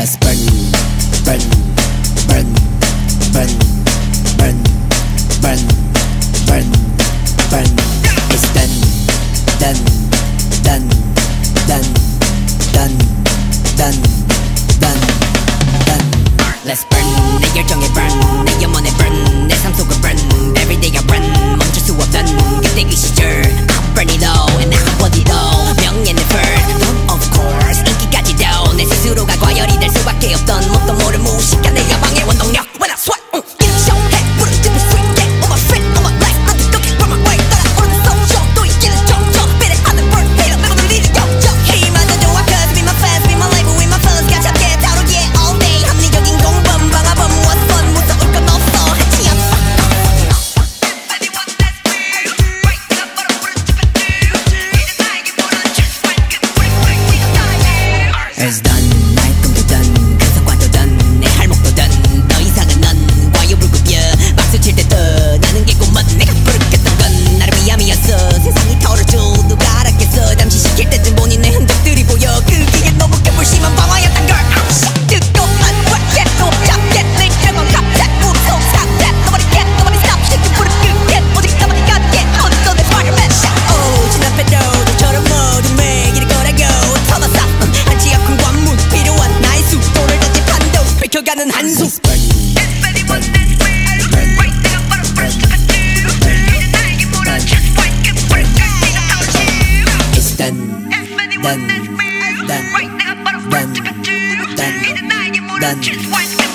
Let's burn, burn, burn, burn, burn, burn, burn, burn. It's done, done, done, done, done, done, done, done. Let's burn. 내 열정에 burn, 내 영혼에 burn, 내 삶 속을 burn. Every day I run, 멈출 수 없던 그때 그 시절. I burn it all and I want it all. 명예는 burn, of course. 인기까지도 내 스스로가 과열이 될 수밖에 없던 뭣도 모를 무식한 내 야망의 원동력. When I sweat, 일정해 불을 뜯을 수 있게. All my friend, all my life, 난 뜨겁게 burn my way. 따라오르는 social, 또 이기는 정적. 비례하는 burn, hater, 내가 늘리는 역적. 힘만 더 좋아, cause be my fans, be my label, be my fellas. 가볍게 다루게 all day. 합리적인 공범, 방아범, 무엇선 무서울 건 없어. 한치 앞서. It's done, 나의 꿈도 done, 그 성과도 done, 내 할목도 done. 더 이상은 넌 과유불급이야. 박수 칠 때 떠나는 게 꿈만. 내가 부르겠던 건 나를 위함이었어. 세상이 털어줘 누가 알았겠어. 잠시 시킬 때쯤 보니 내 흔적들이 보여. 그기에 너무 개불심한 방화였단 걸. 뜨거운 화에 또 잡게 내 영혼 갑작 무서운 상태. Nobody get, nobody stop. 시kin 불을 끄게 오직 나만이 갖게. 어느덧 내 Spiderman shot. Oh 지나빼도 너처럼 모두 매일이 거라고 터졌어. 한치 앞은 관문 필요한 나의 수도를 던진 판도 뺏겨가는 한숨. It's done, done, done, done, done, done.